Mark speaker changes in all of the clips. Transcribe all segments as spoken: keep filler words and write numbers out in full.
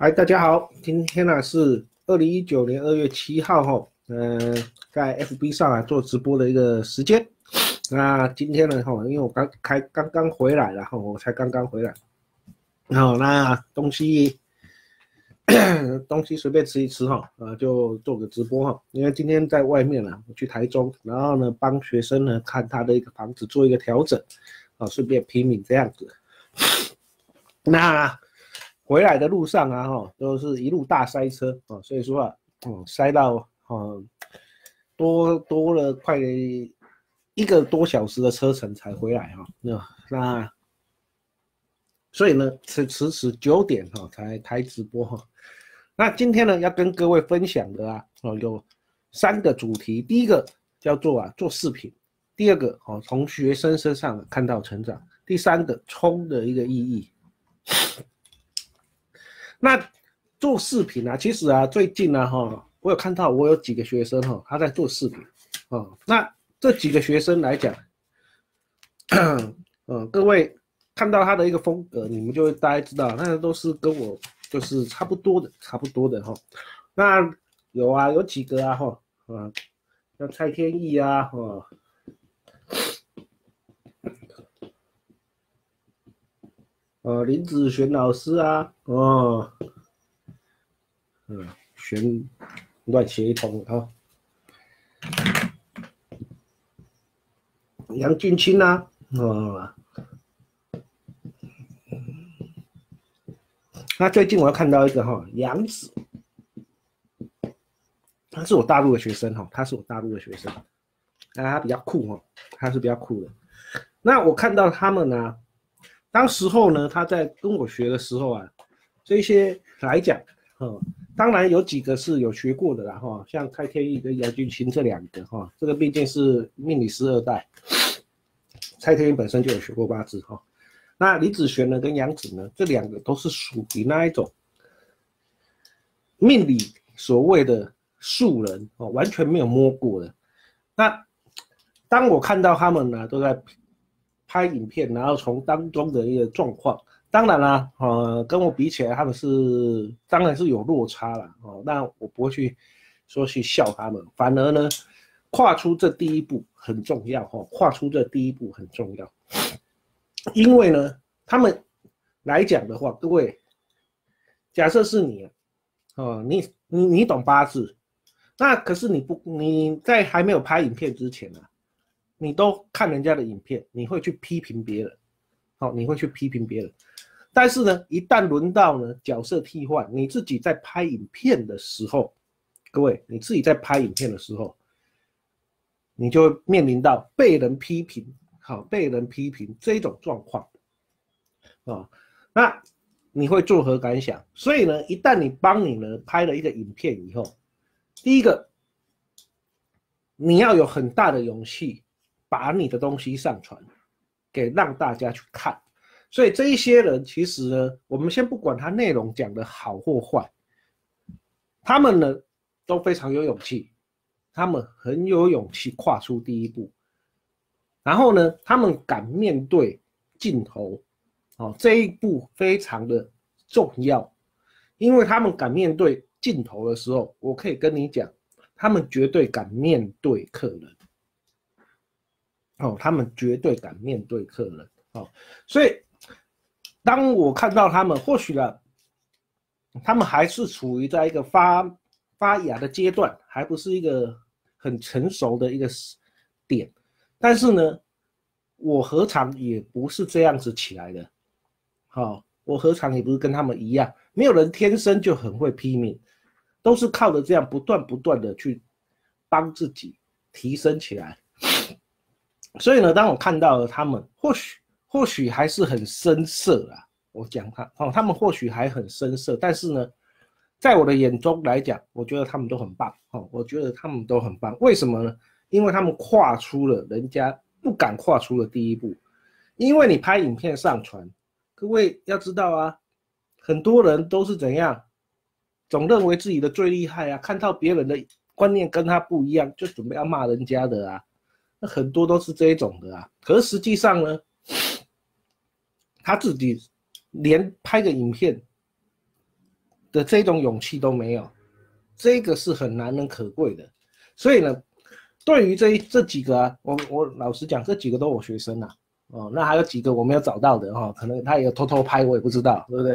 Speaker 1: 嗨，大家好，今天呢是二零一九年二月七号哈，嗯、呃，在 F B 上啊做直播的一个时间。那今天呢哈，因为我刚开刚刚回来了哈，我才刚刚回来，然后那东西东西随便吃一吃哈，呃，就做个直播哈。因为今天在外面啊，我去台中，然后呢帮学生呢看他的一个房子做一个调整，啊，顺便批名这样子。那回来的路上啊，哈，都是一路大塞车啊，所以说啊，嗯，塞到嗯多多了快一个多小时的车程才回来哈。那那所以呢，迟迟迟九点哈才开直播哈。那今天呢，要跟各位分享的啊，哦有三个主题，第一个叫做啊做视频，第二个哦从学生身上看到成长，第三个冲的一个意义。那做视频啊，其实啊，最近啊，哈，我有看到我有几个学生哈，他在做视频，哦，那这几个学生来讲，嗯，各位看到他的一个风格，你们就会大概知道，那都是跟我就是差不多的，差不多的哈。那有啊，有几个啊，哈，啊，像蔡天意啊，哈，呃，林子璇老师啊，哦。嗯，旋乱写一通啊。杨俊清啊，哦，那最近我要看到一个哈杨子，他是我大陆的学生哈，他是我大陆的学生，啊，他比较酷哈，他是比较酷的。那我看到他们呢，当时候呢，他在跟我学的时候啊，这些来讲，哦，当然有几个是有学过的啦哈，像蔡天意跟杨俊清这两个哈，这个毕竟是命理师二代，蔡天意本身就有学过八字哈。那李子璇呢跟杨子呢，这两个都是属于那一种命理所谓的素人哦，完全没有摸过的。那当我看到他们呢都在拍影片，然后从当中的一个状况，当然啦，呃，跟我比起来，他们是当然是有落差了哦。那我不会去说去笑他们，反而呢，跨出这第一步很重要哦，跨出这第一步很重要，因为呢，他们来讲的话，各位，假设是你，哦，你你你懂八字，那可是你不你在还没有拍影片之前啊，你都看人家的影片，你会去批评别人，好，你会去批评别人。但是呢，一旦轮到呢角色替换，你自己在拍影片的时候，各位，你自己在拍影片的时候，你就会面临到被人批评，好，被人批评这种状况，啊，那你会作何感想？所以呢，一旦你帮你呢拍了一个影片以后，第一个，你要有很大的勇气把你的东西上传给让大家去看。所以这一些人其实呢，我们先不管他内容讲的好或坏，他们呢都非常有勇气，他们很有勇气跨出第一步，然后呢，他们敢面对镜头，哦，这一步非常的重要，因为他们敢面对镜头的时候，我可以跟你讲，他们绝对敢面对客人，哦，他们绝对敢面对客人，哦，所以当我看到他们，或许呢，他们还是处于在一个发发芽的阶段，还不是一个很成熟的一个点，但是呢，我何尝也不是这样子起来的，好，哦，我何尝也不是跟他们一样，没有人天生就很会批命，都是靠着这样不断不断的去帮自己提升起来。所以呢，当我看到了他们，或许或许还是很生涩啊。我讲他哦，他们或许还很生涩，但是呢，在我的眼中来讲，我觉得他们都很棒哦。我觉得他们都很棒，为什么呢？因为他们跨出了人家不敢跨出的第一步。因为你拍影片上传，各位要知道啊，很多人都是怎样，总认为自己的最厉害啊，看到别人的观念跟他不一样，就准备要骂人家的啊。那很多都是这一种的啊，可是实际上呢，他自己连拍个影片的这种勇气都没有，这个是很难能可贵的。所以呢，对于这这几个啊，我我老实讲，这几个都我学生啊，哦，那还有几个我没有找到的哈、哦，可能他也偷偷拍，我也不知道，对不对？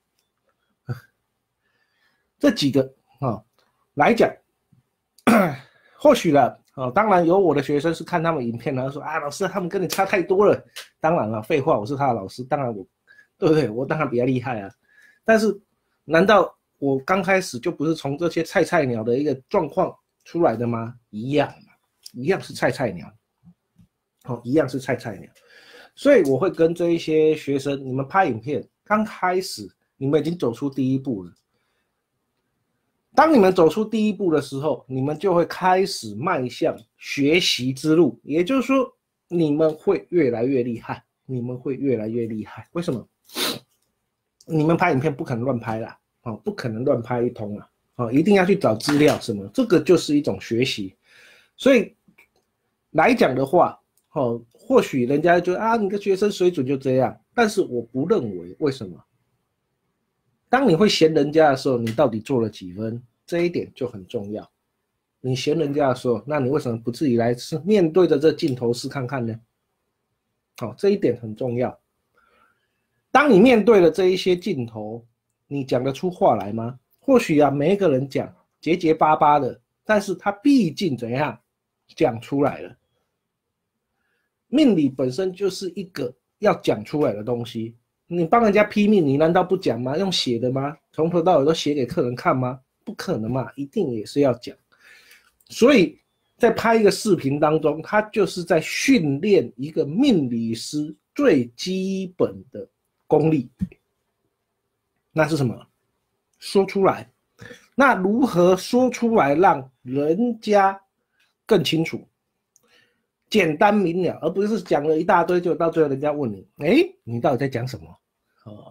Speaker 1: 这几个啊、哦、来讲，或许了哦，当然有我的学生是看他们影片，然后说啊，老师他们跟你差太多了。当然了，废话，我是他的老师，当然我，对不对？我当然比较厉害啊。但是，难道我刚开始就不是从这些菜菜鸟的一个状况出来的吗？一样嘛，一样是菜菜鸟，哦，一样是菜菜鸟。所以我会跟这一些学生，你们拍影片刚开始，你们已经走出第一步了。当你们走出第一步的时候，你们就会开始迈向学习之路，也就是说，你们会越来越厉害，你们会越来越厉害。为什么？你们拍影片不可能乱拍啦，哦，不可能乱拍一通啊，哦，一定要去找资料什么，这个就是一种学习。所以来讲的话，哦，或许人家觉得啊，你的学生水准就这样，但是我不认为，为什么？当你会嫌人家的时候，你到底做了几分？这一点就很重要。你嫌人家的时候，那你为什么不自己来试，面对着这镜头试看看呢？好、哦，这一点很重要。当你面对了这一些镜头，你讲得出话来吗？或许啊，每一个人讲结结巴巴的，但是他毕竟怎样讲出来了。命理本身就是一个要讲出来的东西。你帮人家批命，你难道不讲吗？用写的吗？从头到尾都写给客人看吗？不可能嘛，一定也是要讲。所以在拍一个视频当中，他就是在训练一个命理师最基本的功力。那是什么？说出来。那如何说出来让人家更清楚？简单明了，而不是讲了一大堆，就到最后人家问你，哎，你到底在讲什么？哦，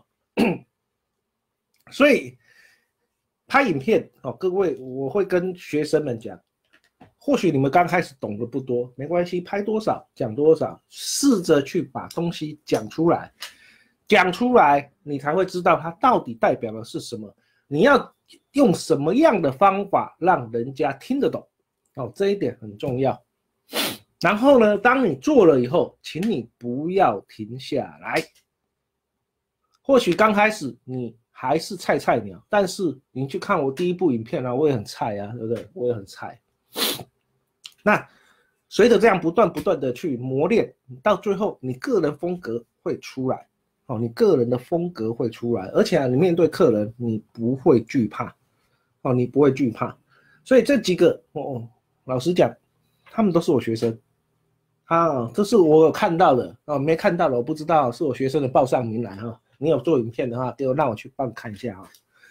Speaker 1: 所以拍影片哦，各位，我会跟学生们讲，或许你们刚开始懂得不多，没关系，拍多少讲多少，试着去把东西讲出来，讲出来，你才会知道它到底代表的是什么。你要用什么样的方法让人家听得懂？哦，这一点很重要。然后呢，当你做了以后，请你不要停下来。或许刚开始你还是菜菜鸟，但是你去看我第一部影片啊，我也很菜啊，对不对？我也很菜。那随着这样不断不断的去磨练，到最后你个人风格会出来，哦，你个人的风格会出来，而且啊，你面对客人你不会惧怕，哦，你不会惧怕。所以这几个哦，老实讲，他们都是我学生。啊，这是我有看到的哦，没看到的我不知道，是我学生的报上名来哈、哦。你有做影片的话，给我让我去帮你看一下啊、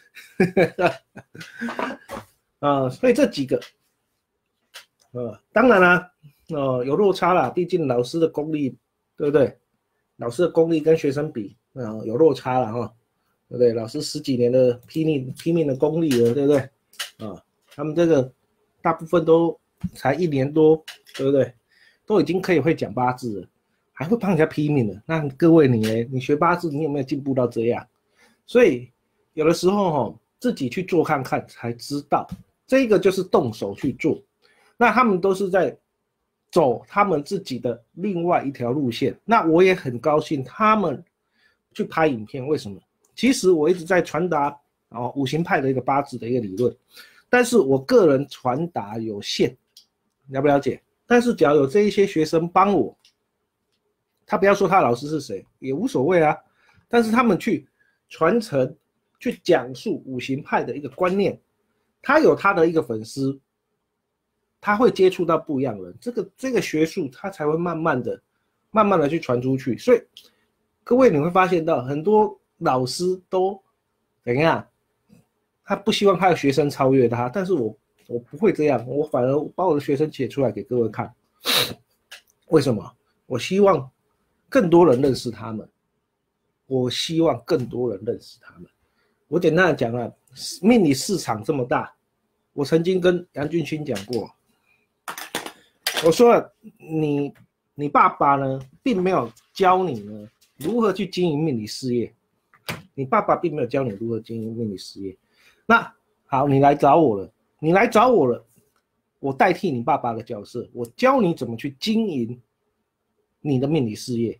Speaker 1: 哦。啊，所以这几个，呃，当然啦，哦，有落差啦，毕竟老师的功力，对不对？老师的功力跟学生比，啊、呃，有落差了哈、哦，对不对？老师十几年的拼命拼命的功力了，对不对？啊，他们这个大部分都才一年多，对不对？都已经可以会讲八字了，还会帮人家批命了。那各位你呢？你学八字，你有没有进步到这样？所以有的时候哦，自己去做看看才知道，这个就是动手去做。那他们都是在走他们自己的另外一条路线。那我也很高兴他们去拍影片，为什么？其实我一直在传达哦五行派的一个八字的一个理论，但是我个人传达有限，了不了解？但是只要有这一些学生帮我，他不要说他的老师是谁也无所谓啊，但是他们去传承、去讲述五行派的一个观念，他有他的一个粉丝，他会接触到不一样的人，这个这个学术他才会慢慢的、慢慢的去传出去。所以各位你会发现到很多老师都怎样，他不希望他的学生超越他，但是我。我不会这样，我反而把我的学生写出来给各位看。为什么？我希望更多人认识他们，我希望更多人认识他们。我简单的讲啊，命理市场这么大，我曾经跟杨俊勋讲过，我说了，你你爸爸呢，并没有教你呢如何去经营命理事业，你爸爸并没有教你如何经营命理事业。 那好，你来找我了，你来找我了，我代替你爸爸的角色，我教你怎么去经营你的命理事业。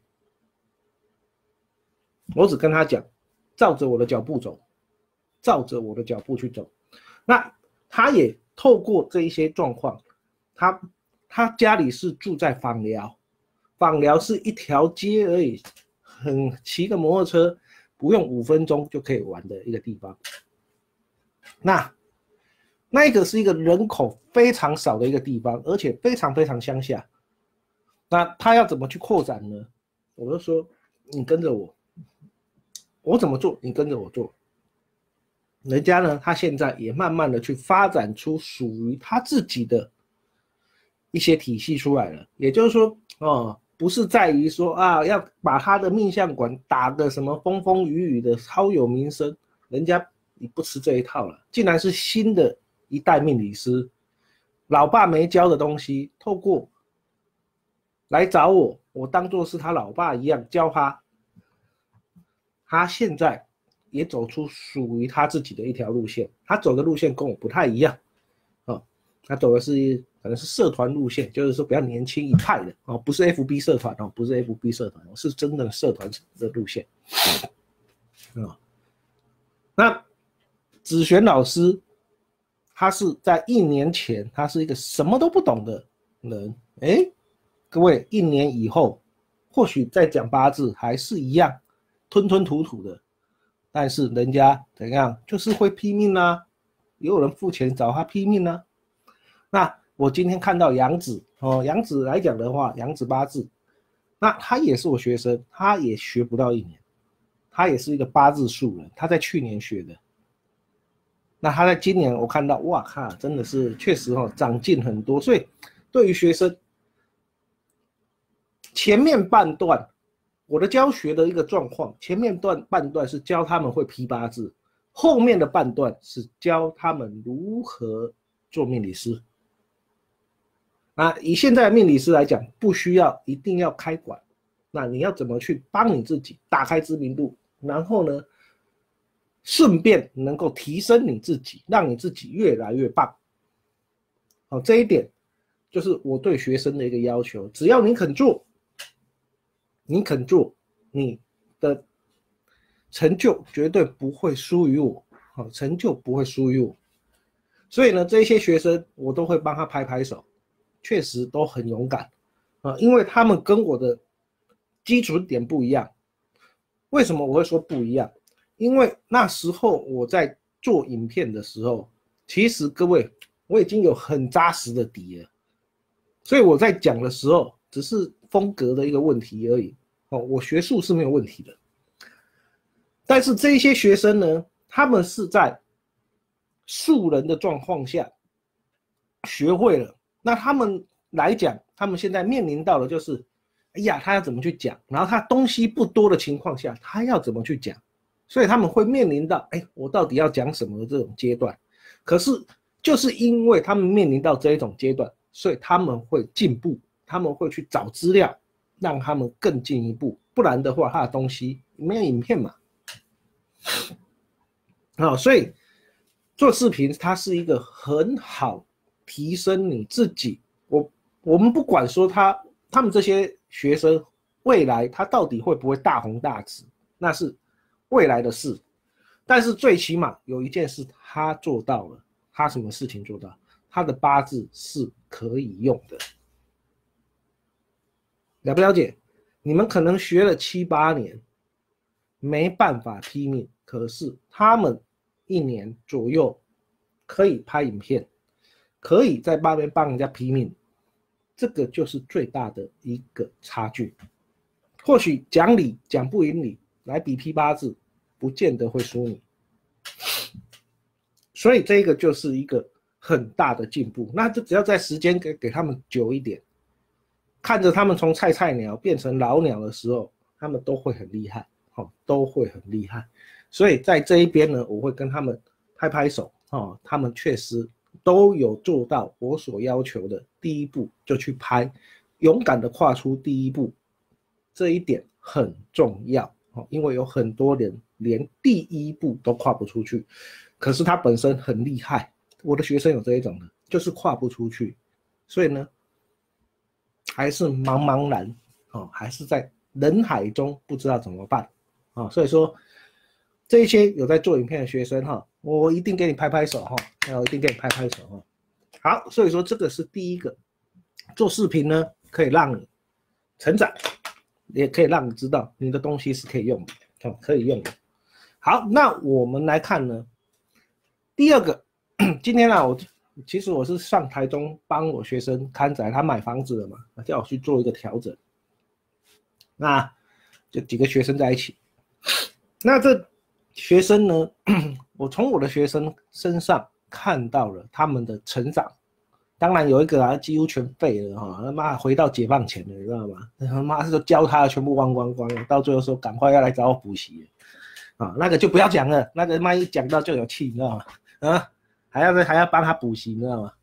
Speaker 1: 我只跟他讲，照着我的脚步走，照着我的脚步去走。那他也透过这一些状况，他他家里是住在枋寮，枋寮是一条街而已，很骑个摩托车不用五分钟就可以玩的一个地方。那那个是一个人口非常少的一个地方，而且非常非常乡下。那他要怎么去扩展呢？我就说你跟着我，我怎么做你跟着我做。人家呢，他现在也慢慢的去发展出属于他自己的一些体系出来了。也就是说，哦，不是在于说啊，要把他的命相馆打得什么风风雨雨的超有名声，人家你不吃这一套了。竟然是新的一代命理师，老爸没教的东西，透过来找我，我当作是他老爸一样教他。他现在也走出属于他自己的一条路线，他走的路线跟我不太一样，哦，他走的是可能是社团路线，就是说比较年轻一派的哦，不是 F B 社团哦，不是 F B 社团，是真的社团的路线，哦，那子璇老师，他是在一年前，他是一个什么都不懂的人，哎，各位，一年以后，或许在讲八字还是一样吞吞吐吐的。但是人家怎样，就是会拼命啊，也有人付钱找他拼命啊。那我今天看到杨子哦，杨子来讲的话，杨子八字，那他也是我学生，他也学不到一年，他也是一个八字素人，他在去年学的。那他在今年我看到，哇靠，真的是确实哦，长进很多。所以对于学生，前面半段。我的教学的一个状况，前面段半段是教他们会批八字，后面的半段是教他们如何做命理师。那以现在的命理师来讲，不需要一定要开馆，那你要怎么去帮你自己打开知名度，然后呢，顺便能够提升你自己，让你自己越来越棒。好，这一点就是我对学生的一个要求，只要你肯做。你肯做，你的成就绝对不会输于我，好，成就不会输于我。所以呢，这些学生我都会帮他拍拍手，确实都很勇敢啊，因为他们跟我的基础点不一样。为什么我会说不一样？因为那时候我在做影片的时候，其实各位我已经有很扎实的底了，所以我在讲的时候。只是风格的一个问题而已，哦，我学术是没有问题的，但是这些学生呢，他们是在素人的状况下学会了，那他们来讲，他们现在面临到的就是，哎呀，他要怎么去讲，然后他东西不多的情况下，他要怎么去讲，所以他们会面临到，哎，我到底要讲什么的这种阶段，可是就是因为他们面临到这一种阶段，所以他们会进步。他们会去找资料，让他们更进一步，不然的话，他的东西没有影片嘛。好，所以做视频它是一个很好提升你自己。我我们不管说他他们这些学生未来他到底会不会大红大紫，那是未来的事。但是最起码有一件事他做到了，他什么事情做到？他的八字是可以用的。了不了解？你们可能学了七八年，没办法批命，可是他们一年左右可以拍影片，可以在外面帮人家批命，这个就是最大的一个差距。或许讲理讲不赢你，来比批八字，不见得会输你。所以这个就是一个很大的进步。那就只要在时间给给他们久一点。看着他们从菜菜鸟变成老鸟的时候，他们都会很厉害，哦，都会很厉害。所以在这一边呢，我会跟他们拍拍手，哦，他们确实都有做到我所要求的第一步，就去拍，勇敢的跨出第一步，这一点很重要，哦，因为有很多人连第一步都跨不出去。 可是他本身很厉害。我的学生有这一种的，就是跨不出去，所以呢，还是茫茫然哦，还是在人海中不知道怎么办啊、哦。所以说，这一些有在做影片的学生哈、哦，我一定给你拍拍手哈、哦，我一定给你拍拍手哈、哦。好，所以说这个是第一个，做视频呢可以让你成长，也可以让你知道你的东西是可以用的，哦，可以用的。好，那我们来看呢，第二个。今天啊，我其实我是上台中帮我学生看仔，他买房子了嘛，叫我去做一个调整。那就几个学生在一起，那这学生呢，我从我的学生身上看到了他们的成长。当然有一个啊，几乎全废了哈，他妈回到解放前了，你知道吗？他妈是教他的全部忘光光了，到最后说赶快要来找我补习啊，那个就不要讲了，那个妈一讲到就有气，你知道吗？啊。还要还要帮他补习，你知道吗？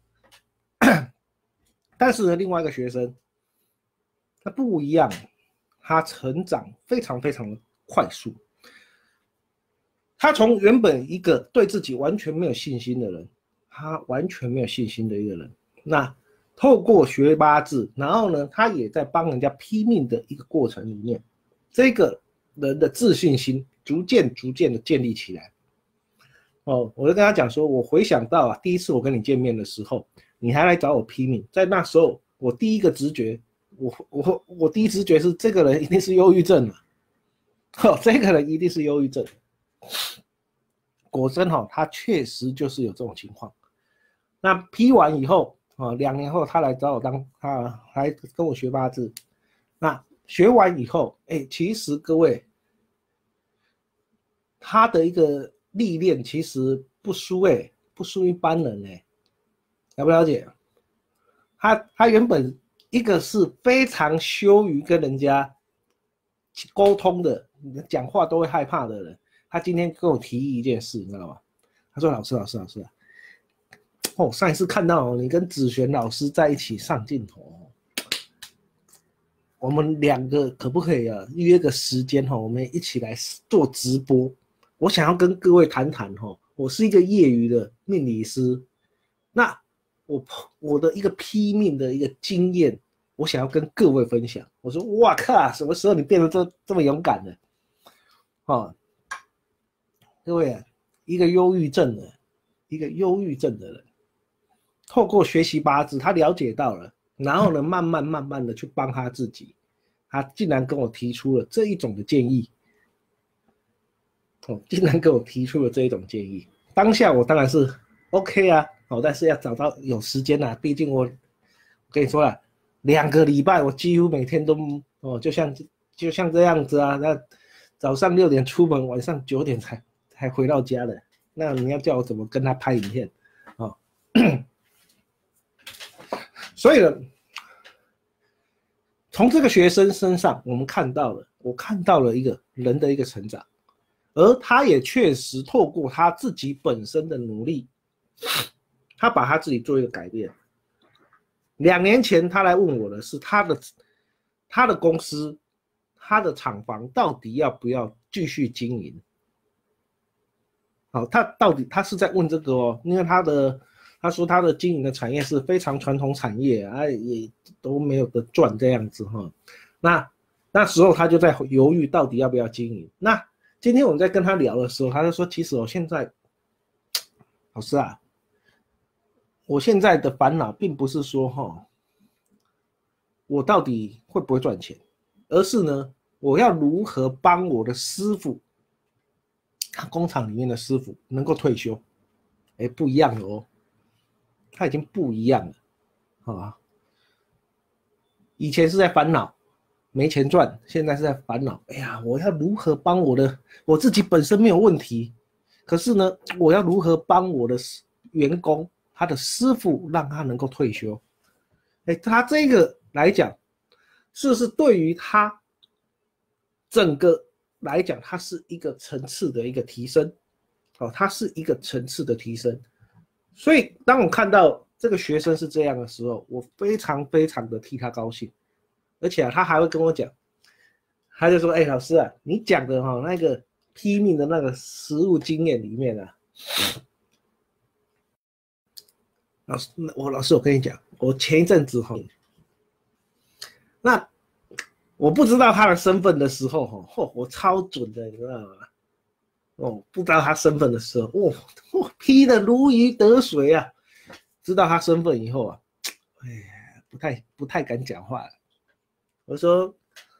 Speaker 1: 但是呢，另外一个学生，他不一样，他成长非常非常的快速。他从原本一个对自己完全没有信心的人，他完全没有信心的一个人，那透过学八字，然后呢，他也在帮人家拼命的一个过程里面，这个人的自信心逐渐逐渐的建立起来。哦，我就跟他讲说，我回想到啊，第一次我跟你见面的时候，你还来找我拼命，在那时候，我第一个直觉，我我我第一直觉是这个人一定是忧郁症了，哦，这个人一定是忧郁症。果真哈、哦，他确实就是有这种情况。那批完以后啊、哦，两年后他来找我当，他来跟我学八字。那学完以后，哎，其实各位，他的一个历练其实不输哎、欸，不输一般人哎、欸，了不了解？他他原本一个是非常羞于跟人家沟通的，讲话都会害怕的人。他今天跟我提议一件事，你知道吗？他说：“老师，老师，老师啊，哦，上一次看到你跟子璇老师在一起上镜头，我们两个可不可以啊约个时间哈，我们一起来做直播？我想要跟各位谈谈哈。”我是一个业余的命理师，那我我的一个批命的一个经验，我想要跟各位分享。我说哇靠，什么时候你变得这这么勇敢了？哦，各位啊，一个忧郁症的，一个忧郁症的人，透过学习八字，他了解到了，然后呢，慢慢慢慢的去帮他自己，他竟然跟我提出了这一种的建议。哦，竟然给我提出了这一种建议，当下我当然是 OK 啊，哦，但是要找到有时间啊，毕竟我，我跟你说了，两个礼拜我几乎每天都哦，就像就像这样子啊，那早上六点出门，晚上九点才才回到家的，那你要叫我怎么跟他拍影片哦？所以呢，从这个学生身上，我们看到了，我看到了一个人的一个成长。而他也确实透过他自己本身的努力，他把他自己做一个改变。两年前他来问我的是他的他的公司，他的厂房到底要不要继续经营？好，他到底他是在问这个哦，因为他的他说他的经营的产业是非常传统产业啊，也都没有得赚这样子哈。那那时候他就在犹豫到底要不要经营。那今天我们在跟他聊的时候，他就说：“其实我现在，老师啊，我现在的烦恼并不是说哈，我到底会不会赚钱，而是呢，我要如何帮我的师傅，他工厂里面的师傅能够退休。哎，不一样了哦，他已经不一样了啊！以前是在烦恼。”没钱赚，现在是在烦恼。哎呀，我要如何帮我的我自己本身没有问题，可是呢，我要如何帮我的员工，他的师傅，让他能够退休？哎，他这个来讲，是不是对于他整个来讲，它是一个层次的一个提升？哦，它是一个层次的提升。所以，当我看到这个学生是这样的时候，我非常非常的替他高兴。而且啊，他还会跟我讲，他就说：“哎、欸，老师啊，你讲的哈、哦、那个批命的那个实务经验里面啊， 老师，我老师，我跟你讲，我前一阵子哈，那我不知道他的身份的时候哈，我超准的，你知道吗？哦，不知道他身份的时候，哦，我批的如鱼得水啊！知道他身份以后啊，哎，不太不太敢讲话了。我说，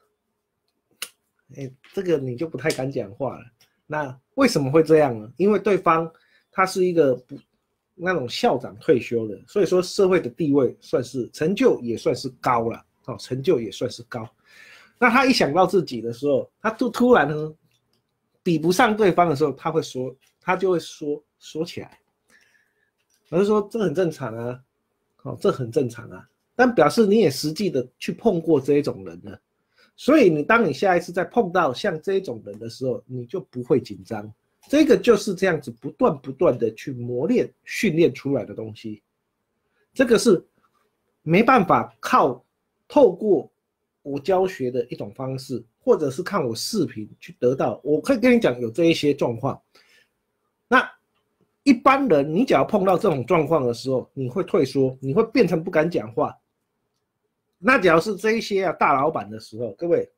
Speaker 1: 哎，这个你就不太敢讲话了。那为什么会这样呢？因为对方他是一个不那种校长退休的，所以说社会的地位算是成就也算是高了，哦，成就也算是高。那他一想到自己的时候，他就突然呢比不上对方的时候，他会说，他就会说说起来。我就说这很正常啊，哦，这很正常啊。但表示你也实际的去碰过这一种人了，所以你当你下一次再碰到像这一种人的时候，你就不会紧张。这个就是这样子不断不断的去磨练训练出来的东西，这个是没办法靠透过我教学的一种方式，或者是看我视频去得到。我可以跟你讲有这一些状况。那一般人你只要碰到这种状况的时候，你会退缩，你会变成不敢讲话。那只要是这一些啊大老板的时候，各位，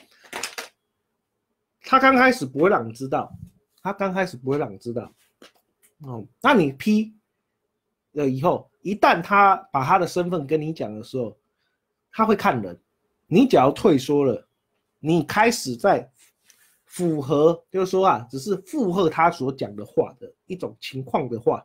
Speaker 1: 他刚开始不会让你知道。他刚开始不会让你知道，哦，那你批了以后，一旦他把他的身份跟你讲的时候，他会看人。你只要退缩了，你开始在符合，就是说啊，只是附和他所讲的话的一种情况的话，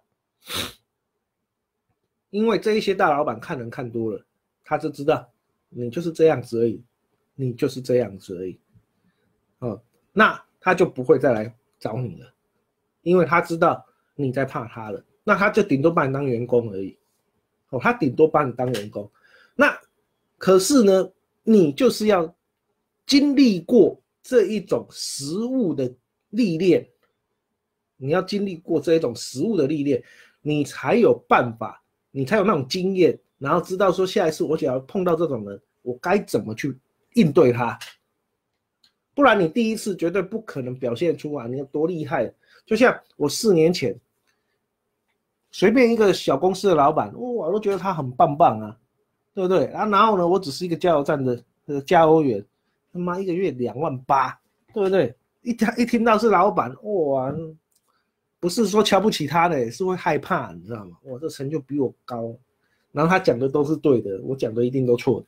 Speaker 1: 因为这一些大老板看人看多了，他就知道你就是这样子而已，你就是这样子而已，哦，那他就不会再来找你了，因为他知道你在怕他了，那他就顶多把你当员工而已，哦，他顶多把你当员工。那可是呢，你就是要经历过这一种实务的历练，你要经历过这一种实务的历练，你才有办法，你才有那种经验，然后知道说下一次我只要碰到这种人，我该怎么去应对他。不然你第一次绝对不可能表现出来你有多厉害。就像我四年前，随便一个小公司的老板，我都觉得他很棒棒啊，对不对？啊，然后呢，我只是一个加油站的呃加油员，他妈一个月两万八，对不对？一听一听到是老板，哇，不是说瞧不起他的，是会害怕，你知道吗？我这成就比我高，然后他讲的都是对的，我讲的一定都错的。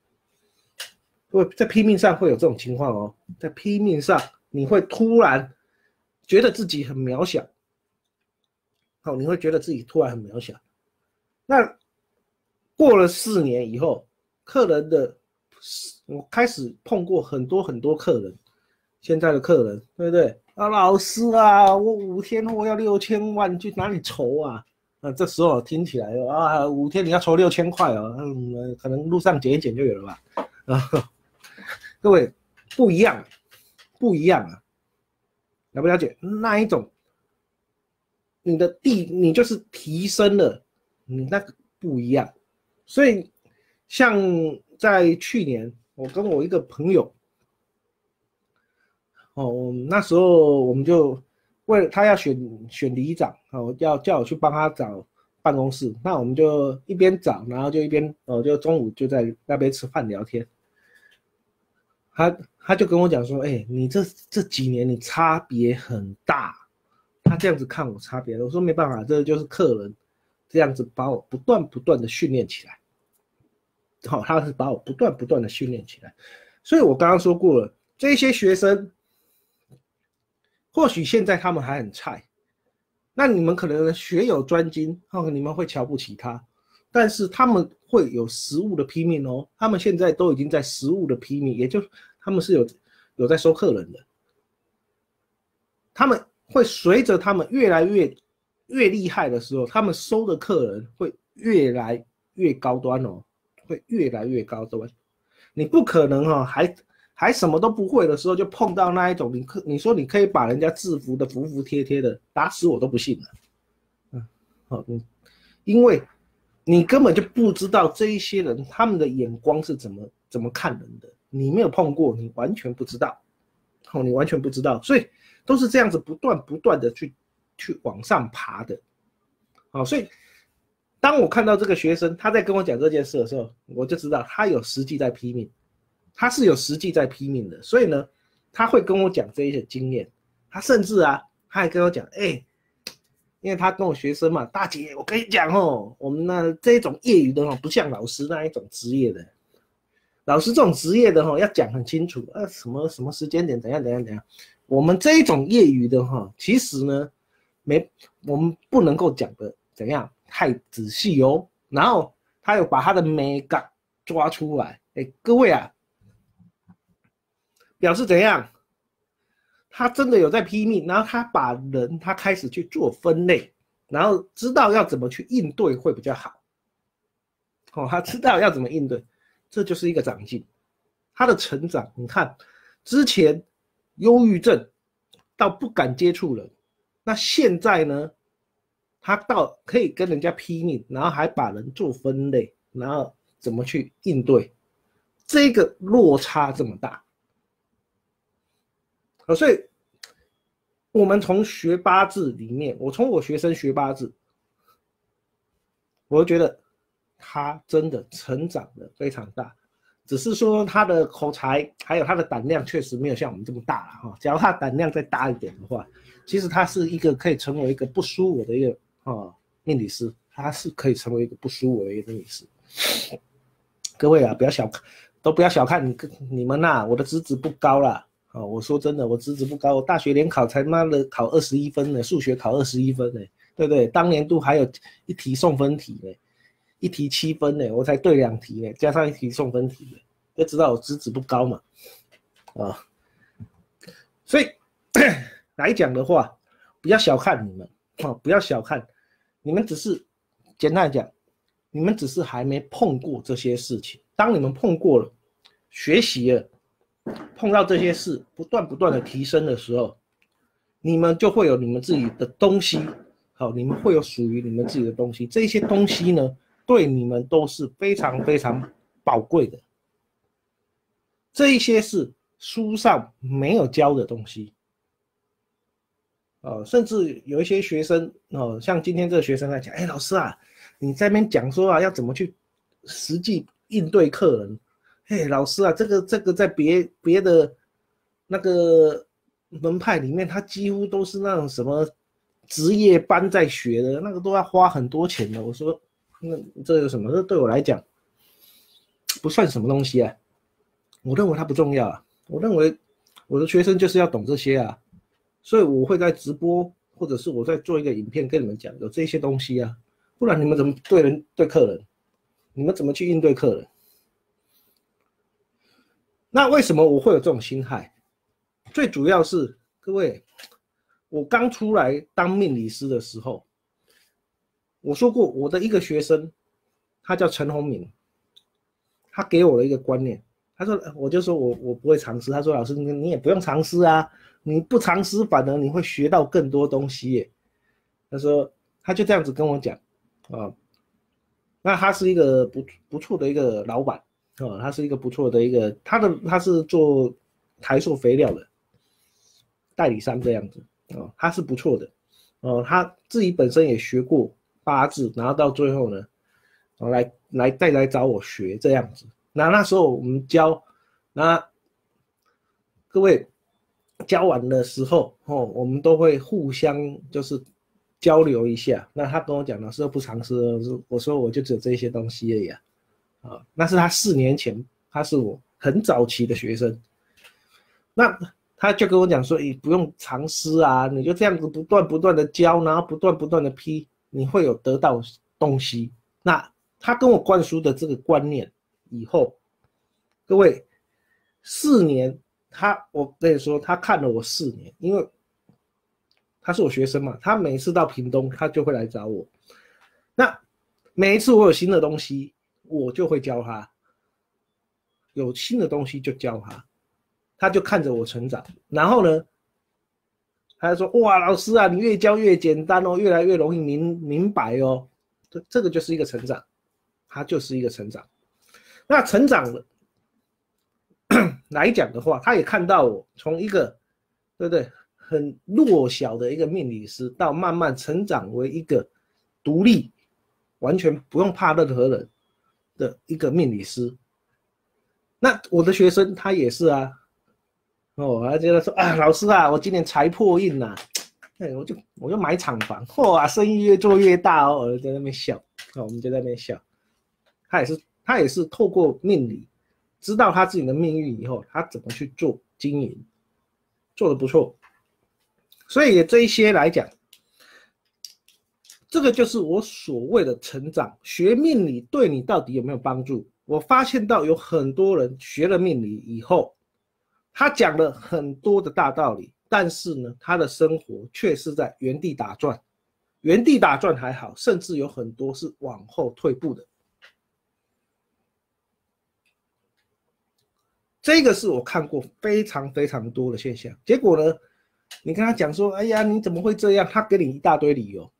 Speaker 1: 在拼命上会有这种情况哦，在拼命上你会突然觉得自己很渺小，好，你会觉得自己突然很渺小。那过了四年以后，客人的我开始碰过很多很多客人，现在的客人，对不对？啊，老师啊，我五天后要六千万，去哪里筹啊？啊，这时候听起来啊，五天你要筹六千块哦，嗯，可能路上捡一捡就有了吧？啊。各位不一样，不一样啊！了不了解？那一种，你的地，你就是提升了，你那个不一样。所以，像在去年，我跟我一个朋友，哦，那时候我们就为了他要选选里长，哦，要叫我去帮他找办公室，那我们就一边找，然后就一边哦，就中午就在那边吃饭聊天。他他就跟我讲说，哎、欸，你这这几年你差别很大。他这样子看我差别了，我说没办法，这就是客人这样子把我不断不断的训练起来。好、哦，他是把我不断不断的训练起来。所以我刚刚说过了，这些学生或许现在他们还很菜，那你们可能学有专精，哦，你们会瞧不起他，但是他们会有实务的批命哦，他们现在都已经在实务的批命，也就他们是有有在收客人的，他们会随着他们越来越越厉害的时候，他们收的客人会越来越高端哦，会越来越高端。你不可能哦，还还什么都不会的时候就碰到那一种，你可你说你可以把人家制服的服服帖帖的，打死我都不信了。嗯，好，嗯，因为你根本就不知道这一些人他们的眼光是怎么怎么看人的，你没有碰过，你完全不知道，哦，你完全不知道，所以都是这样子不断不断的去去往上爬的。好，所以当我看到这个学生他在跟我讲这件事的时候，我就知道他有实际在拼命，他是有实际在拼命的。所以呢，他会跟我讲这一些经验，他甚至啊，他还跟我讲，哎、欸，因为他跟我学生嘛，大姐，我跟你讲哦，我们那这种业余的哦，不像老师那一种职业的。老师这种职业的哈，要讲很清楚啊，什么什么时间点怎样怎样怎样。我们这一种业余的哈，其实呢，没我们不能够讲的怎样太仔细哦。然后他有把他的美感抓出来，哎，各位啊，表示怎样？他真的有在拼命，然后他把人他开始去做分类，然后知道要怎么去应对会比较好。哦，他知道要怎么应对。这就是一个长进，他的成长。你看，之前忧郁症到不敢接触人，那现在呢，他到可以跟人家拼命，然后还把人做分类，然后怎么去应对，这个落差这么大。所以，我们从学八字里面，我从我学生学八字，我就觉得他真的成长的非常大，只是说他的口才还有他的胆量确实没有像我们这么大了哈。假如他的胆量再大一点的话，其实他是一个可以成为一个不输我的一个啊命理师，他是可以成为一个不输我的一个命理师。各位啊，不要小都不要小看你你们呐、啊，我的资质不高啦。哦，我说真的，我资质不高，我大学联考才妈的考二十一分呢，数学考二十一分呢，对不对？当年度还有一题送分题呢。一题七分呢，我才对两题呢，加上一题送分题呢，就知道我资质不高嘛，啊，所以来讲的话，不要小看你们啊，不要小看你们，只是简单来讲，你们只是还没碰过这些事情。当你们碰过了，学习了，碰到这些事，不断不断的提升的时候，你们就会有你们自己的东西，好，你们会有属于你们自己的东西。这些东西呢，对你们都是非常非常宝贵的，这一些是书上没有教的东西，呃，甚至有一些学生哦，像今天这个学生在讲，哎，老师啊，你在那边讲说啊，要怎么去实际应对客人？哎，老师啊，这个这个在别别的那个门派里面，他几乎都是那种什么职业班在学的，那个都要花很多钱的。我说。那这有什么？这对我来讲不算什么东西啊，我认为它不重要啊。我认为我的学生就是要懂这些啊，所以我会在直播或者是我在做一个影片跟你们讲有这些东西啊，不然你们怎么对人对客人？你们怎么去应对客人？那为什么我会有这种心态？最主要是各位，我刚出来当命理师的时候。我说过，我的一个学生，他叫陈宏明，他给我了一个观念，他说，我就说我我不会藏诗，他说老师你你也不用藏诗啊，你不藏诗反而你会学到更多东西耶。他说他就这样子跟我讲啊，那他是一个不不错的一个老板啊，他是一个不错的一个，他的他是做台塑肥料的代理商这样子啊，他是不错的哦、啊，他自己本身也学过。八字，然后到最后呢，来来再来找我学这样子。那那时候我们教，那各位教完的时候，哦，我们都会互相就是交流一下。那他跟我讲，老师不藏诗，我说我就只有这些东西而已啊。啊，那是他四年前，他是我很早期的学生。那他就跟我讲说，你不用藏诗啊，你就这样子不断不断的教，然后不断不断的批。你会有得到东西，那他跟我灌输的这个观念以后，各位四年，他我跟你说，他看了我四年，因为他是我学生嘛，他每次到屏东，他就会来找我。那每一次我有新的东西，我就会教他，有新的东西就教他，他就看着我成长，然后呢？他说：“哇，老师啊，你越教越简单哦，越来越容易明明白哦。这这个就是一个成长，它就是一个成长。那成长了来讲的话，他也看到我从一个对不对很弱小的一个命理师，到慢慢成长为一个独立，完全不用怕任何人的一个命理师。那我的学生他也是啊，哦，他觉得说啊，老师啊，我今年财破印呐、啊，哎，我就我就买厂房，哇，生意越做越大哦，我在那边笑，哦，我们就在那边笑。他也是他也是透过命理，知道他自己的命运以后，他怎么去做经营，做得不错。所以这一些来讲，这个就是我所谓的成长。学命理对你到底有没有帮助？我发现到有很多人学了命理以后，他讲了很多的大道理，但是呢，他的生活却是在原地打转。原地打转还好，甚至有很多是往后退步的。这个是我看过非常非常多的现象。结果呢，你跟他讲说，哎呀，你怎么会这样？他给你一大堆理由，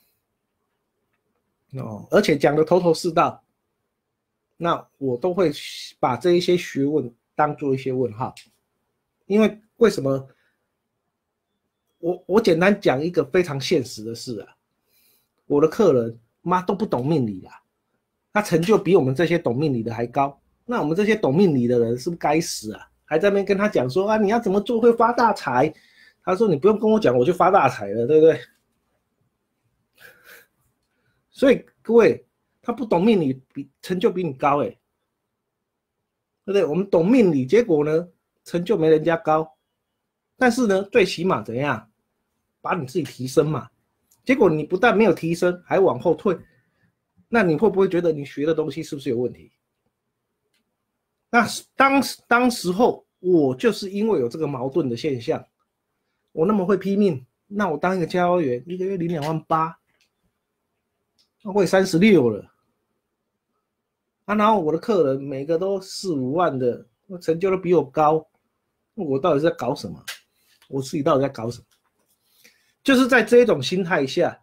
Speaker 1: 哦，而且讲的头头是道。那我都会把这一些学问当做一些问号，因为为什么？我我简单讲一个非常现实的事啊，我的客人妈都不懂命理啦，他成就比我们这些懂命理的还高。那我们这些懂命理的人是不是该死啊？还在那边跟他讲说啊，你要怎么做会发大财？他说你不用跟我讲，我就发大财了，对不对？所以各位，他不懂命理，比成就比你高哎，对不对？我们懂命理，结果呢，成就没人家高，但是呢，最起码怎样，把你自己提升嘛。结果你不但没有提升，还往后退，那你会不会觉得你学的东西是不是有问题？那当当时候我就是因为有这个矛盾的现象，我那么会拼命，那我当一个教员，一个月领两万八，我也三十六了，啊，然后我的客人每个都四五万的，成就都比我高，我到底在搞什么？我自己到底在搞什么？就是在这种心态下，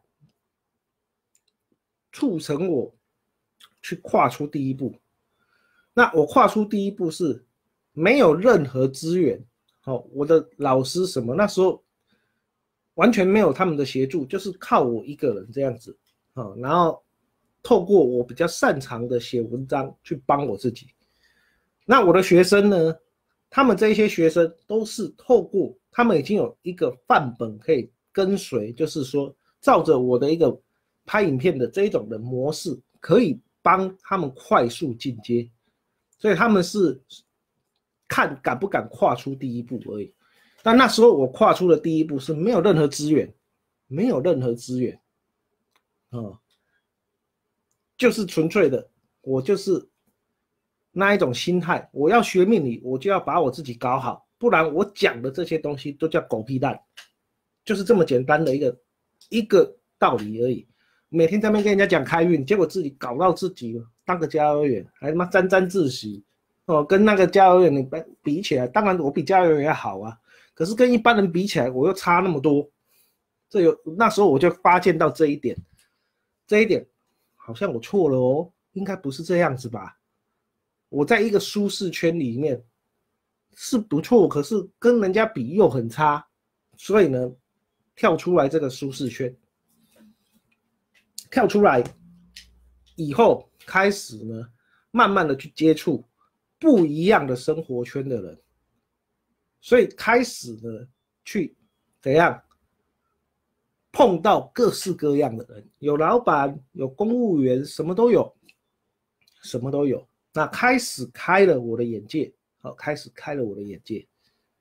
Speaker 1: 促成我去跨出第一步。那我跨出第一步是没有任何资源，哦，我的老师什么那时候完全没有他们的协助，就是靠我一个人这样子，哦，然后透过我比较擅长的写文章去帮我自己。那我的学生呢，他们这些学生都是透过他们已经有一个范本可以跟随，就是说照着我的一个拍影片的这一种的模式，可以帮他们快速进阶。所以他们是看敢不敢跨出第一步而已。但那时候我跨出的第一步是没有任何资源，没有任何资源，哦，就是纯粹的，我就是那一种心态，我要学命理，我就要把我自己搞好，不然我讲的这些东西都叫狗屁蛋，就是这么简单的一个一个道理而已。每天在那边跟人家讲开运，结果自己搞到自己当个家幼员，还他妈沾沾自喜哦，跟那个家幼员你比起来，当然我比家幼员要好啊，可是跟一般人比起来，我又差那么多。这有那时候我就发现到这一点，这一点好像我错了哦，应该不是这样子吧？我在一个舒适圈里面是不错，可是跟人家比又很差，所以呢，跳出来这个舒适圈。跳出来以后，开始呢，慢慢的去接触不一样的生活圈的人，所以开始呢，去怎样碰到各式各样的人，有老板，有公务员，什么都有，什么都有。那开始开了我的眼界，好，开始开了我的眼界，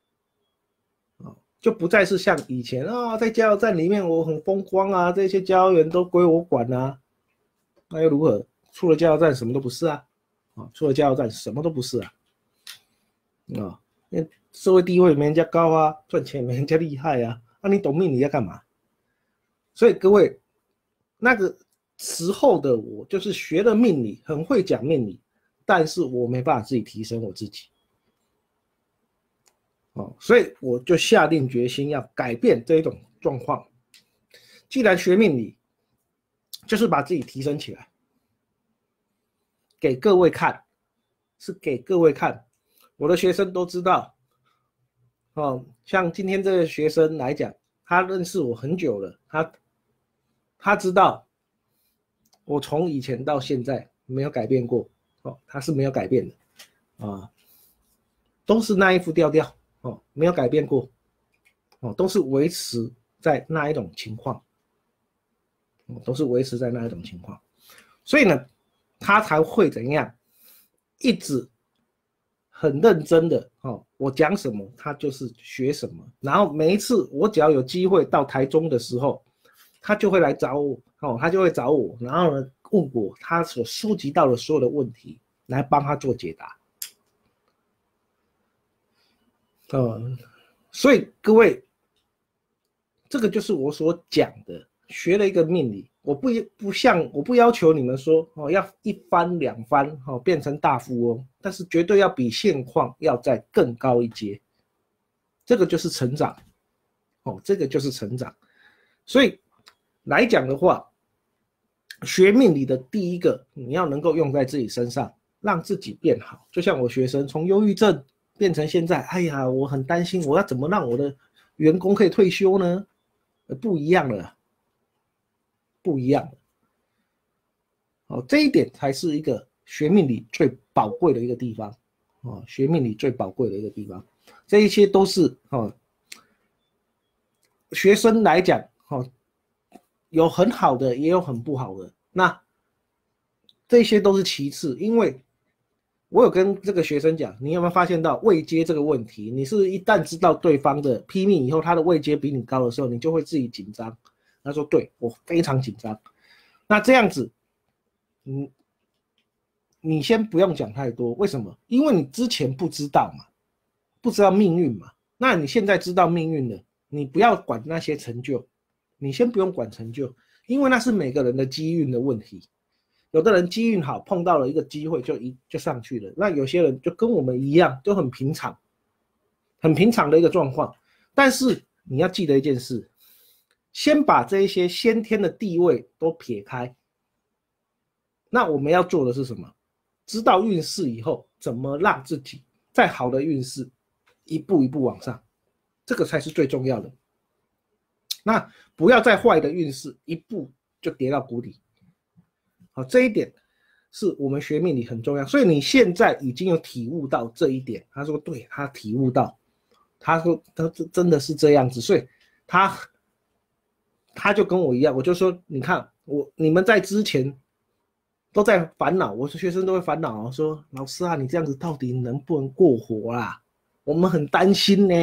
Speaker 1: 就不再是像以前啊，在加油站里面我很风光啊，这些加油员都归我管啊，那又如何？出了加油站什么都不是啊，啊，出了加油站什么都不是啊，啊，因为社会地位没人家高啊，赚钱没人家厉害啊，那、啊、你懂命理要干嘛？所以各位，那个时候的我就是学了命理，很会讲命理，但是我没办法自己提升我自己。哦，所以我就下定决心要改变这一种状况。既然学命理，就是把自己提升起来，给各位看，是给各位看。我的学生都知道， 哦，像今天这个学生来讲，他认识我很久了，他他知道我从以前到现在没有改变过，哦，他是没有改变的啊，都是那一副调调，哦，没有改变过，哦，都是维持在那一种情况，哦，都是维持在那一种情况，所以呢，他才会怎样，一直很认真的哦，我讲什么他就是学什么，然后每一次我只要有机会到台中的时候，他就会来找我，哦，他就会找我，然后呢问我他所收集到的所有的问题，来帮他做解答。嗯，所以各位，这个就是我所讲的，学了一个命理，我不不像我不要求你们说哦要一番两番哦变成大富翁，但是绝对要比现况要再更高一阶，这个就是成长，哦，这个就是成长。所以来讲的话，学命理的第一个，你要能够用在自己身上，让自己变好。就像我学生从忧郁症变成现在，哎呀，我很担心，我要怎么让我的员工可以退休呢？不一样了，不一样了。哦，这一点才是一个学命理最宝贵的一个地方。哦，学命理最宝贵的一个地方，这一些都是哦，学生来讲，哦，有很好的，也有很不好的。那这些都是其次，因为我有跟这个学生讲，你有没有发现到位阶这个问题？你是一旦知道对方的批命以后，他的位阶比你高的时候，你就会自己紧张。他说：“对，我非常紧张。”那这样子，嗯，你先不用讲太多，为什么？因为你之前不知道嘛，不知道命运嘛。那你现在知道命运了，你不要管那些成就，你先不用管成就，因为那是每个人的机运的问题。有的人机运好，碰到了一个机会就一就上去了。那有些人就跟我们一样，都很平常，很平常的一个状况。但是你要记得一件事，先把这一些先天的地位都撇开。那我们要做的是什么？知道运势以后，怎么让自己在好的运势一步一步往上，这个才是最重要的。那不要在坏的运势一步就跌到谷底。好，这一点是我们学命理很重要，所以你现在已经有体悟到这一点。他说对，他体悟到，他说他真的是这样子，所以他他就跟我一样，我就说你看我你们在之前都在烦恼，我学生都会烦恼，说老师啊，你这样子到底能不能过活啦？我们很担心呢。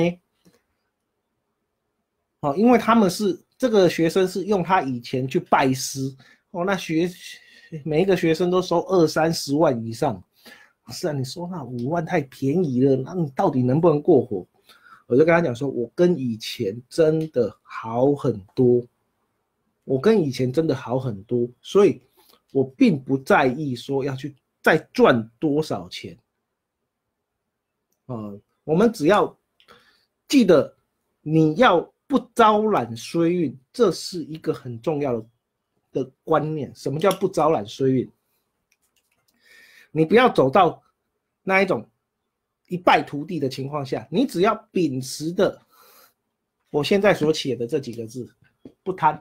Speaker 1: 哦，因为他们是这个学生是用他以前去拜师，哦，那学每一个学生都收二三十万以上，是啊，你说那五万太便宜了，那你到底能不能过活？我就跟他讲说，我跟以前真的好很多，我跟以前真的好很多，所以我并不在意说要去再赚多少钱，啊、呃，我们只要记得你要不招揽衰运，这是一个很重要的。的观念，什么叫不招揽衰运？你不要走到那一种一败涂地的情况下，你只要秉持的我现在所写的这几个字，不贪，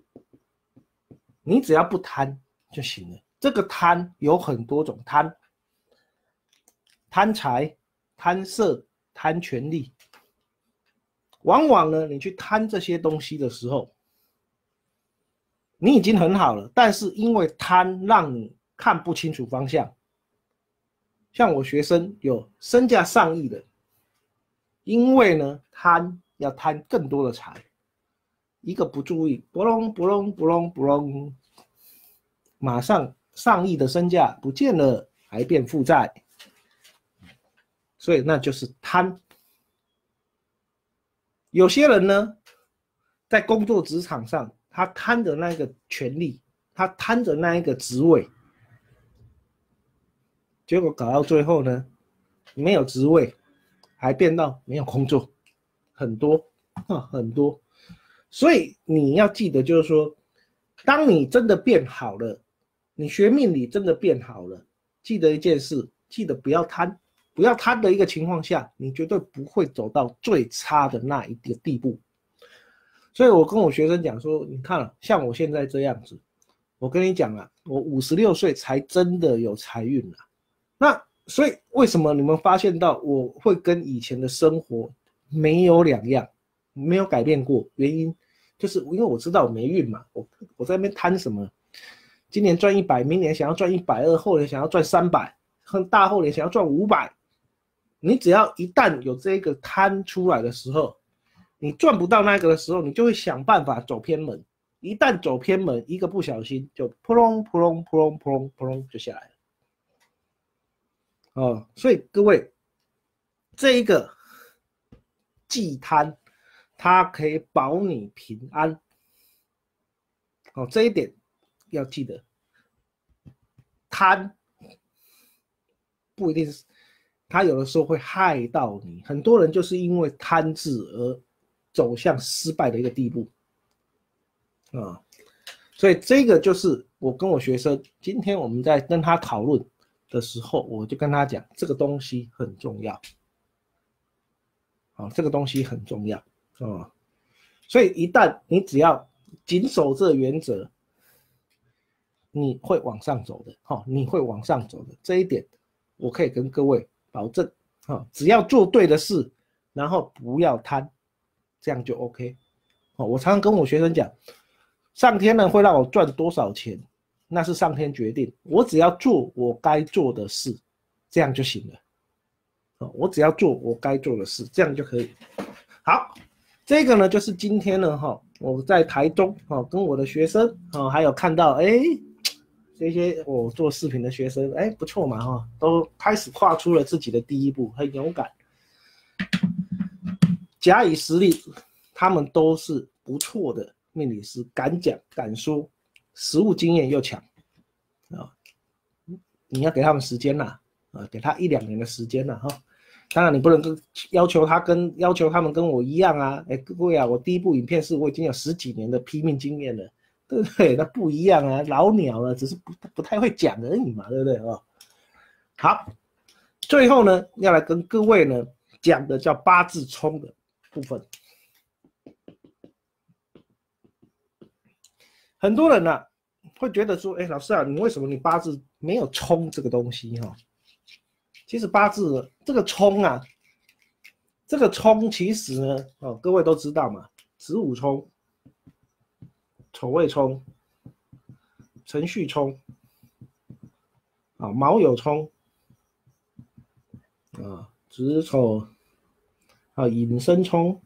Speaker 1: 你只要不贪就行了。这个贪有很多种贪，贪财、贪色、贪权力。往往呢，你去贪这些东西的时候，你已经很好了，但是因为贪让你看不清楚方向。像我学生有身价上亿的，因为呢贪要贪更多的财，一个不注意，不隆不隆不隆不隆，马上上亿的身价不见了，还变负债，所以那就是贪。有些人呢，在工作职场上，他贪的那个权利，他贪的那一个职位，结果搞到最后呢，没有职位，还变到没有工作，很多啊，很多。所以你要记得，就是说，当你真的变好了，你学命理真的变好了，记得一件事，记得不要贪， 不要贪的一个情况下，你绝对不会走到最差的那一个地步。所以我跟我学生讲说，你看，像我现在这样子，我跟你讲啊，我五十六岁才真的有财运啊。那所以为什么你们发现到我会跟以前的生活没有两样，没有改变过？原因就是因为我知道我没运嘛，我我在那边贪什么？今年赚一百，明年想要赚一百二，后年想要赚三百，大后年想要赚五百。你只要一旦有这个贪出来的时候，你赚不到那个的时候，你就会想办法走偏门。一旦走偏门，一个不小心就扑隆扑隆扑隆扑隆扑隆就下来了。哦，所以各位，这一个忌贪，它可以保你平安。哦，这一点要记得，贪不一定是，它有的时候会害到你。很多人就是因为贪字而走向失败的一个地步啊、哦，所以这个就是我跟我学生今天我们在跟他讨论的时候，我就跟他讲，这个东西很重要，哦，这个东西很重要哦，所以一旦你只要谨守这原则，你会往上走的，哦，你会往上走的，这一点我可以跟各位保证，哦，只要做对的事，然后不要贪，这样就 OK。哦，我常常跟我学生讲，上天呢会让我赚多少钱，那是上天决定，我只要做我该做的事，这样就行了。哦，我只要做我该做的事，这样就可以。好，这个呢就是今天呢哈，我在台中哈跟我的学生啊，还有看到哎这些我做视频的学生，哎不错嘛哈，都开始跨出了自己的第一步，很勇敢。假以时日，他们都是不错的命理师，敢讲敢说，实务经验又强啊。你要给他们时间啦，啊，给他一两年的时间啦哈。当然你不能跟要求他跟要求他们跟我一样啊，哎各位啊，我第一部影片是我已经有十几年的拼命经验了，对不对？那不一样啊，老鸟了，只是不不太会讲而已嘛，对不对哦？好，最后呢，要来跟各位呢讲的叫八字冲的部分。很多人啊会觉得说，哎，老师啊，你为什么你八字没有冲这个东西哈？其实八字这个冲啊，这个冲其实呢，哦，各位都知道嘛，子午冲、丑未冲、辰戌冲，啊，卯酉冲，啊，子丑，啊，寅申冲，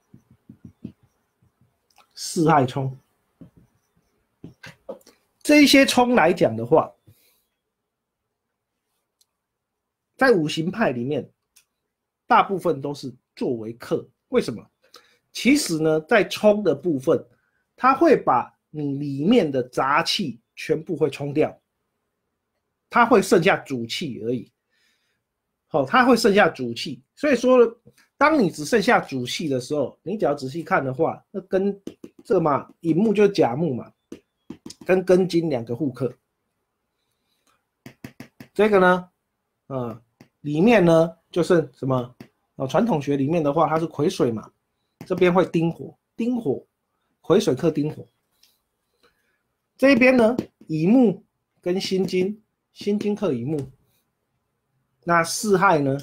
Speaker 1: 巳亥冲。这一些冲来讲的话，在五行派里面，大部分都是作为克。为什么？其实呢，在冲的部分，它会把你里面的杂气全部会冲掉，它会剩下主气而已。好、哦，它会剩下主气。所以说，当你只剩下主气的时候，你只要仔细看的话，那跟这个嘛，寅木就是甲木嘛，跟庚金两个互克。这个呢，啊、呃。里面呢就是什么？哦，传统学里面的话，它是癸水嘛，这边会丁火，丁火，癸水克丁火。这边呢，乙木跟辛金，辛金克乙木。那巳亥呢？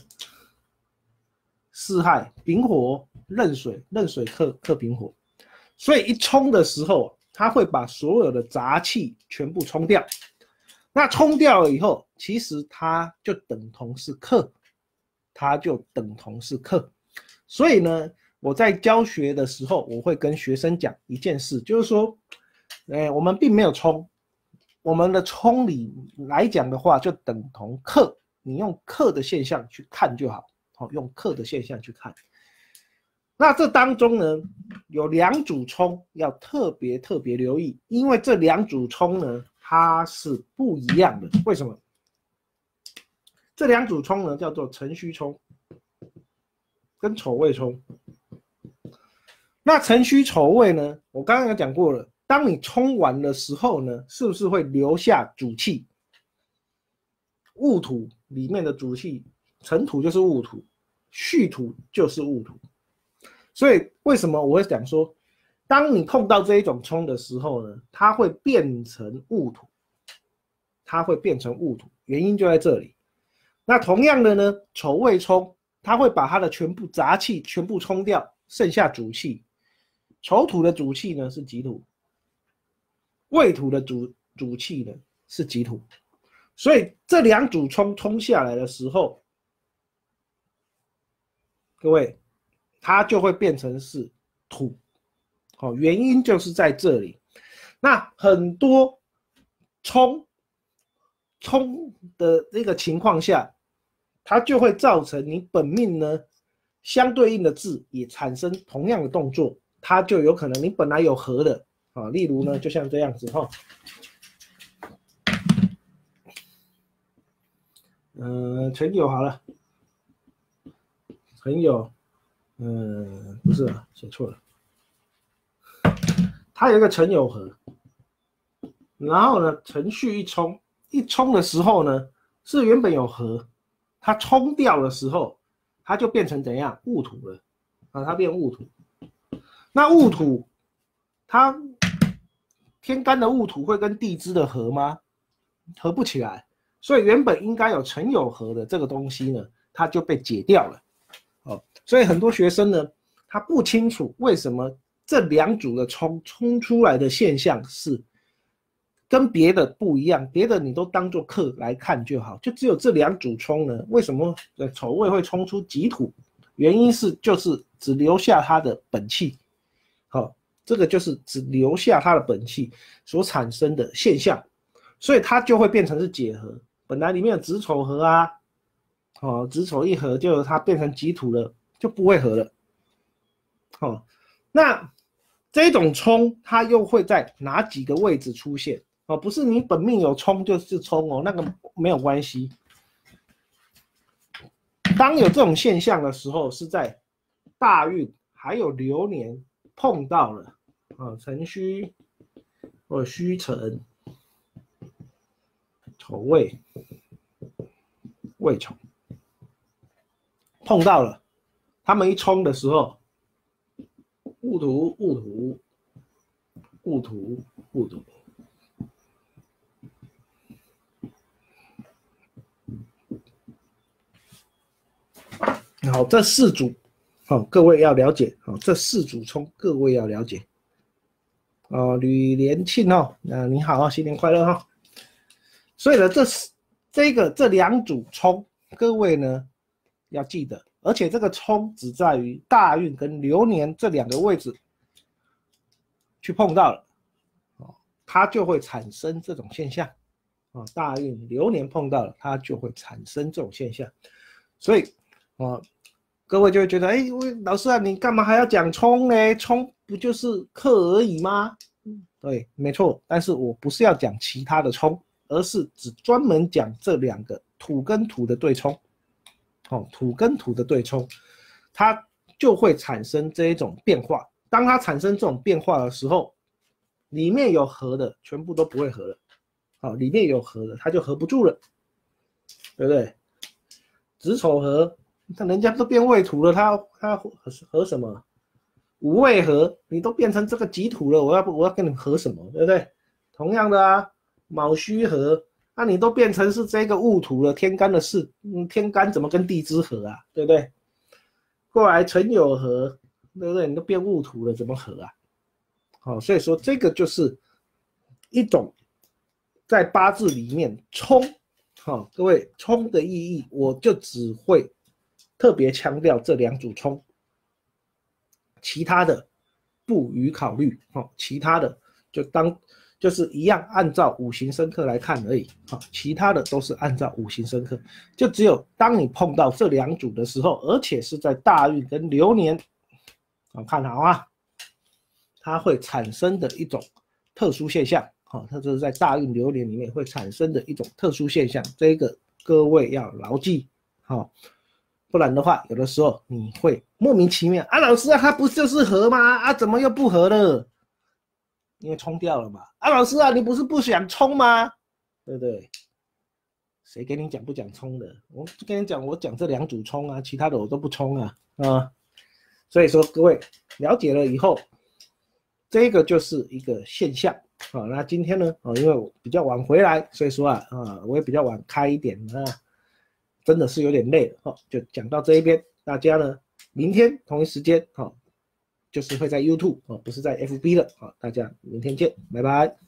Speaker 1: 巳亥丙火壬水，壬水克克丙火。所以一冲的时候，它会把所有的杂气全部冲掉。那冲掉了以后，其实它就等同是克，它就等同是克。所以呢，我在教学的时候，我会跟学生讲一件事，就是说，哎，我们并没有冲，我们的冲理来讲的话，就等同克。你用克的现象去看就好，好，用克的现象去看。那这当中呢，有两组冲要特别特别留意，因为这两组冲呢，它是不一样的。为什么？这两组冲呢，叫做辰戌冲跟丑未冲。那辰戌丑未呢，我刚刚有讲过了，当你冲完的时候呢，是不是会留下主气？戊土里面的主气辰土就是戊土，戌土就是戊土。所以为什么我会讲说，当你碰到这一种冲的时候呢，它会变成戊土，它会变成戊土，原因就在这里。那同样的呢，丑未冲，它会把它的全部杂气全部冲掉，剩下主气。丑土的主气呢是己土，未土的主主气呢是己土，所以这两组冲冲下来的时候，各位，它就会变成是土。好，原因就是在这里。那很多冲冲的这个情况下，它就会造成你本命呢相对应的字也产生同样的动作，它就有可能你本来有合的啊，例如呢就像这样子哈，呃，辰酉好了，辰酉，呃，不是啊，写错了。它有一个辰酉合，然后呢，辰戌一冲，一冲的时候呢，是原本有合，它冲掉的时候，它就变成怎样？戊土了啊，它变戊土。那戊土，它天干的戊土会跟地支的合吗？合不起来，所以原本应该有辰酉合的这个东西呢，它就被解掉了。哦，所以很多学生呢，他不清楚为什么这两组的冲冲出来的现象是跟别的不一样，别的你都当作克来看就好，就只有这两组冲呢，为什么丑未会冲出己土？原因是就是只留下它的本气，好、哦，这个就是只留下它的本气所产生的现象，所以它就会变成是解合。本来里面有子丑合啊，哦，子丑一合就它变成己土了，就不会合了。好、哦，那这种冲它又会在哪几个位置出现？哦，不是你本命有冲就是冲哦，那个没有关系。当有这种现象的时候，是在大运还有流年碰到了啊，辰戌或戌辰、丑未、未丑碰到了，他们一冲的时候，戊土、戊土、戊土、戊土。好，这四组，好、哦，各位要了解，好、哦，这四组冲，各位要了解。哦，吕连庆哦，那、呃、你好啊，新年快乐哈、哦。所以呢，这这个这两组冲，各位呢要记得，而且这个冲只在于大运跟流年这两个位置去碰到了，哦，它就会产生这种现象。哦，大运流年碰到了，它就会产生这种现象。所以，哦，各位就会觉得，哎，老师啊，你干嘛还要讲冲呢？冲不就是克而已吗？对，没错。但是我不是要讲其他的冲，而是只专门讲这两个土跟土的对冲。哦，土跟土的对冲，它就会产生这一种变化。当它产生这种变化的时候，里面有合的全部都不会合了。好、哦，里面有合的，它就合不住了，对不对？子丑合，那人家都变未土了，他他合什么？午未合，你都变成这个己土了，我要我要跟你合什么？对不对？同样的啊，卯戌合，那、啊、你都变成是这个戊土了，天干的事，嗯，天干怎么跟地支合啊？对不对？过来辰酉合，对不对？你都变戊土了，怎么合啊？好、哦，所以说这个就是一种在八字里面冲。好、哦，各位，冲的意义，我就只会特别强调这两组冲，其他的不予考虑。哦，其他的就当就是一样按照五行生克来看而已。好、哦，其他的都是按照五行生克，就只有当你碰到这两组的时候，而且是在大运跟流年，好、哦、看好啊，它会产生的一种特殊现象。好、哦，它就是在大运流年里面会产生的一种特殊现象，这个各位要牢记。好、哦，不然的话，有的时候你会莫名其妙啊，老师啊，它不就是合吗？啊，怎么又不合了？因为冲掉了嘛。啊，老师啊，你不是不想冲吗？对不对？ 谁跟你讲不讲冲的？我跟你讲，我讲这两组冲啊，其他的我都不冲啊啊。所以说各位了解了以后，这个就是一个现象啊。那今天呢，啊，因为我比较晚回来，所以说啊啊，我也比较晚开一点啊，真的是有点累了哦。就讲到这一边，大家呢明天同一时间啊，就是会在 YouTube 啊，不是在 F B 了啊。大家明天见，拜拜。